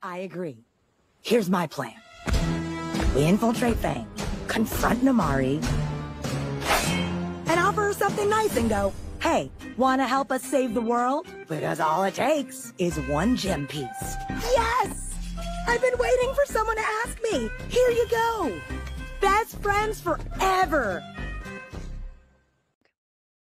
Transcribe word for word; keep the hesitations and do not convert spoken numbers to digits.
I agree. Here's my plan. We infiltrate Fang, confront Namari, and offer her something nice and go, hey, wanna help us save the world? Because all it takes is one gem piece. Yes! I've been waiting for someone to ask me. Here you go. Best friends forever.